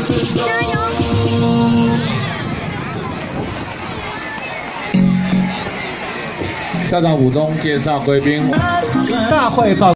加油！ 校长补充介绍贵宾。 大会报。